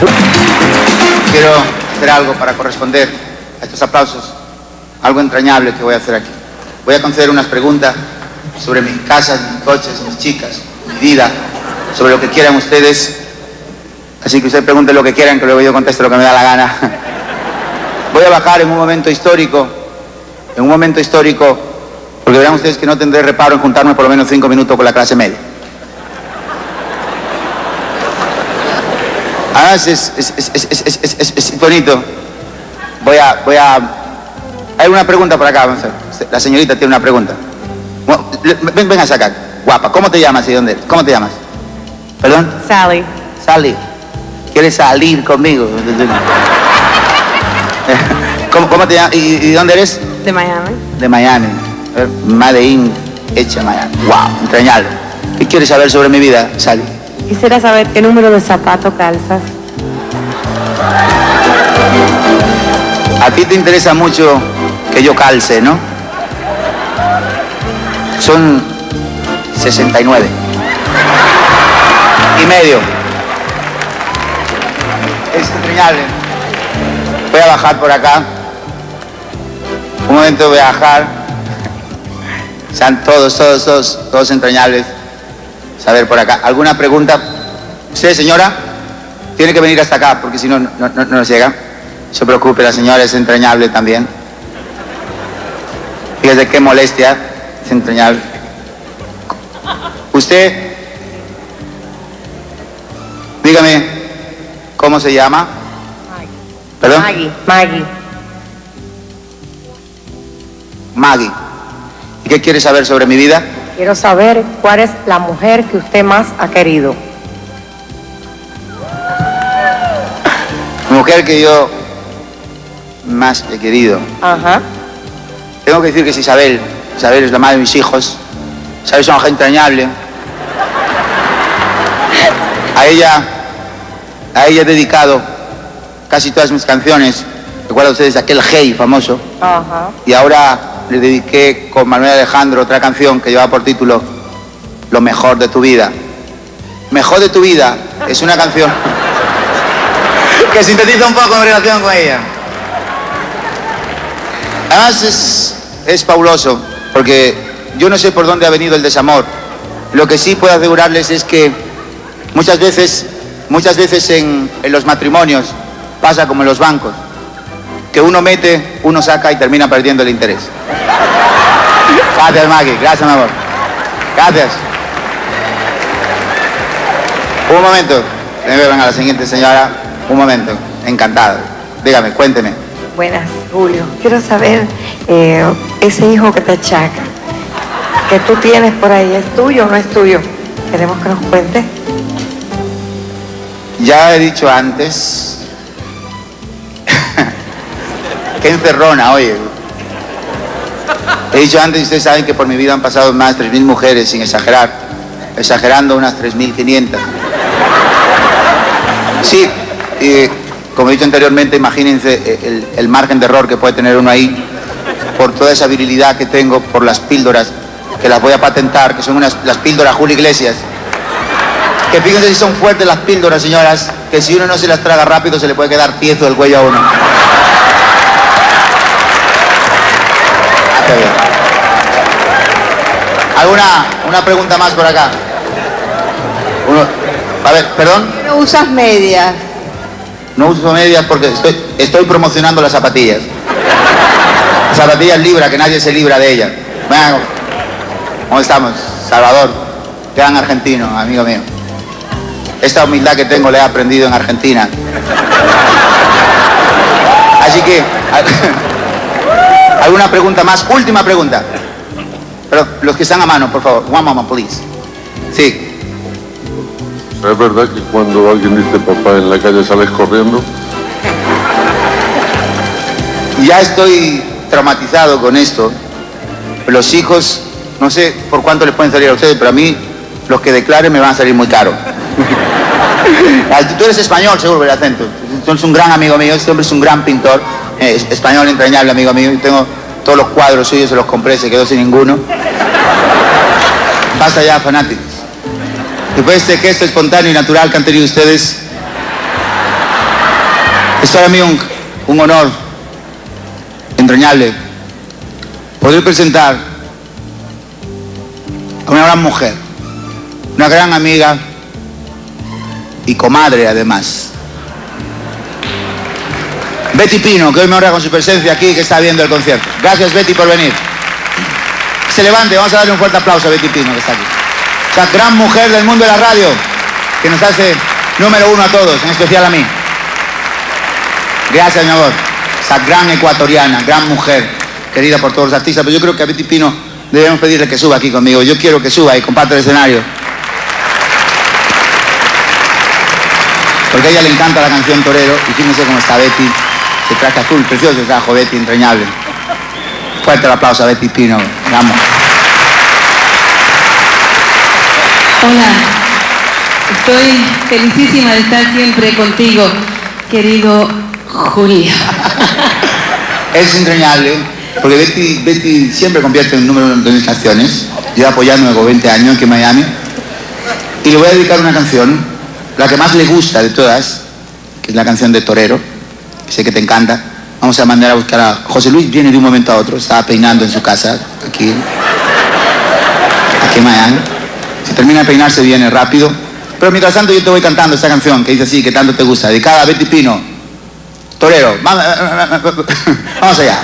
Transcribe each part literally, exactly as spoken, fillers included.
Quiero hacer algo para corresponder a estos aplausos, algo entrañable que voy a hacer aquí. Voy a conceder unas preguntas sobre mis casas, mis coches, mis chicas, mi vida, sobre lo que quieran ustedes. Así que ustedes pregunten lo que quieran, que luego yo contesto lo que me da la gana. Voy a bajar en un momento histórico, en un momento histórico, porque verán ustedes que no tendré reparo en juntarme por lo menos cinco minutos con la clase media. Además es, es, es, es, es, es, es, es bonito. Voy a, voy a... Hay una pregunta por acá, vamos a ver. La señorita tiene una pregunta. Ven, ven a sacar. Guapa, ¿cómo te llamas y dónde eres? ¿Cómo te llamas? ¿Perdón? Sally. Sally. ¿Quieres salir conmigo? ¿Cómo, cómo te llamas? ¿Y, ¿Y dónde eres? De Miami. De Miami. A ver, Made in, hecha en Miami. Wow, entrañable. ¿Qué quieres saber sobre mi vida, Sally? Quisiera saber qué número de zapato calzas. A ti te interesa mucho que yo calce, ¿no? Son sesenta y nueve. Y medio. Es entrañable. Voy a bajar por acá. Un momento voy a bajar. Están todos, todos, todos, todos entrañables. Saber por acá. ¿Alguna pregunta? ¿Usted, señora? Tiene que venir hasta acá, porque si no, no, no, no nos llega. No se preocupe, la señora es entrañable también. Fíjese qué molestia. Es entrañable. ¿Usted? Dígame, ¿cómo se llama? Maggie. ¿Perdón? Maggie. Maggie. Maggie. ¿Y qué quiere saber sobre mi vida? Quiero saber cuál es la mujer que usted más ha querido. Mujer que yo más he querido. Ajá. Tengo que decir que es Isabel. Isabel es la madre de mis hijos. Isabel es una mujer entrañable. A ella, a ella he dedicado casi todas mis canciones. Recuerdan ustedes aquel Hey famoso. Ajá. Y ahora le dediqué con Manuel Alejandro otra canción que lleva por título Lo mejor de tu vida. Mejor de tu vida es una canción que sintetiza un poco en relación con ella. Además es, es fabuloso, porque yo no sé por dónde ha venido el desamor. Lo que sí puedo asegurarles es que muchas veces, muchas veces en, en los matrimonios pasa como en los bancos, que uno mete, uno saca y termina perdiendo el interés. Gracias, Maggie. Gracias, mi amor. Gracias. Un momento. Ven a la siguiente señora. Un momento. Encantado. Dígame, cuénteme. Buenas, Julio. Quiero saber, eh, ese hijo que te achaca, que tú tienes por ahí, ¿es tuyo o no es tuyo? Queremos que nos cuentes. Ya he dicho antes. Qué encerrona, oye. He dicho antes, y ustedes saben que por mi vida han pasado más de tres mil mujeres, sin exagerar. Exagerando, unas tres mil quinientas. Sí, y como he dicho anteriormente, imagínense el, el margen de error que puede tener uno ahí, por toda esa virilidad que tengo, por las píldoras, que las voy a patentar, que son unas, las píldoras Julio Iglesias. Que fíjense si son fuertes las píldoras, señoras, que si uno no se las traga rápido se le puede quedar tieso del cuello a uno. ¿Alguna una pregunta más por acá? Uno, a ver, perdón. No usas medias. No uso medias porque estoy, estoy promocionando las zapatillas. Las zapatillas Libra, que nadie se libra de ellas. Venga, ¿cómo estamos? Salvador, gran argentino, amigo mío. Esta humildad que tengo la he aprendido en Argentina. Así que, ¿alguna pregunta más? Última pregunta. Pero los que están a mano, por favor. One moment, please. Sí. ¿Es verdad que cuando alguien dice papá en la calle sales corriendo? Ya estoy traumatizado con esto. Los hijos, no sé por cuánto les pueden salir a ustedes, pero a mí los que declaren me van a salir muy caros. Tú eres español, seguro, el acento. Tú eres un gran amigo mío, este hombre es un gran pintor, eh, español entrañable, amigo mío. Yo tengo todos los cuadros suyos, se los compré, se quedó sin ninguno. Basta ya, fanáticos. Después de este gesto espontáneo y natural que han tenido ustedes, Es para mí un, un honor entrañable poder presentar a una gran mujer, una gran amiga y comadre además. Betty Pino, que hoy me honra con su presencia aquí, que está viendo el concierto. Gracias, Betty, por venir. Que se levante, vamos a darle un fuerte aplauso a Betty Pino, que está aquí. Esa gran mujer del mundo de la radio, que nos hace número uno a todos, en especial a mí. Gracias, mi amor. Esa gran ecuatoriana, gran mujer, querida por todos los artistas. Pero yo creo que a Betty Pino debemos pedirle que suba aquí conmigo. Yo quiero que suba y comparte el escenario. Porque a ella le encanta la canción Torero. Y fíjense cómo está Betty. Se traje azul, precioso el trajo Betty, entrañable. Fuerte el aplauso a Betty Pino. Vamos. Hola. Estoy felicísima de estar siempre contigo, querido Julio. Es entrañable, porque Betty, Betty siempre convierte en número uno de mis canciones. Lleva apoyándome con veinte años aquí en Miami. Y le voy a dedicar una canción, la que más le gusta de todas, que es la canción de Torero, que sé que te encanta. Vamos a mandar a buscar a José Luis. Viene de un momento a otro, estaba peinando en su casa, aquí, aquí en Miami. Si termina de peinarse viene rápido. Pero mientras tanto yo te voy cantando esta canción que dice así, que tanto te gusta, dedicada a Betty Pino. Torero. Vamos, vamos allá.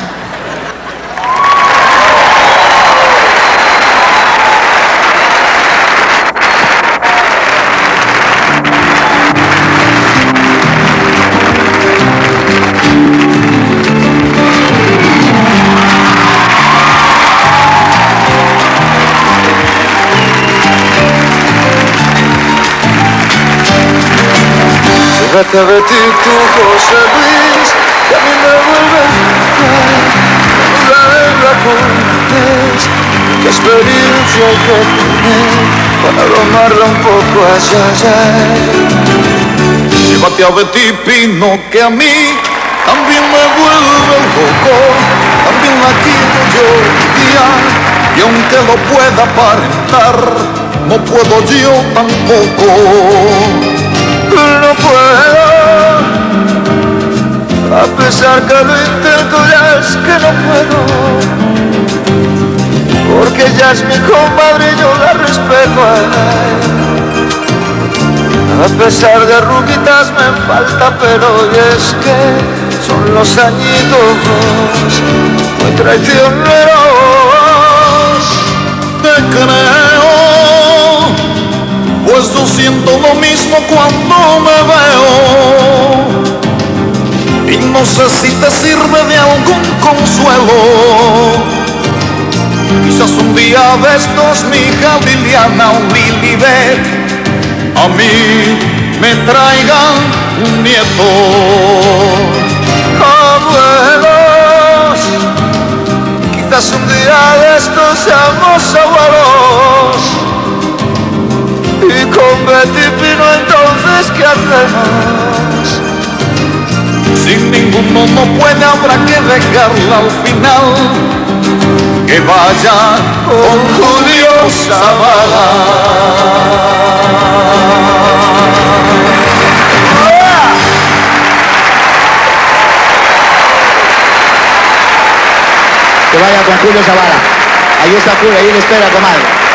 Vete, Betty, tú, José Luis, que a mí me vuelve a la cortes. ¿Qué experiencia hay que tener para domarla un poco allá, allá? Llévate a Betty Pino, que a mí también me vuelve loco. También la quiero yo día, y aunque lo pueda aparentar, no puedo yo tampoco. No puedo, a pesar que lo intento, ya es que no puedo, porque ella es mi comadre y yo la respeto a ella. A pesar de arruguitas me falta, pero y es que son los añitos muy traicioneros. Te creo, pues yo siento lo mismo cuando me veo, y no sé si te sirve de algún consuelo. Quizás un día de estos mi hija Liliana o Lilibet a mí me traigan un nieto. Abuelos, quizás un día de estos seamos abuelos. Y con Betty Pino entonces, ¿qué hacemos? Sin ninguno no puede, habrá que dejarla al final, que vaya con Julio Zavala. Que vaya con Julio Zavala. Ahí está Julio, ahí le espera, comadre.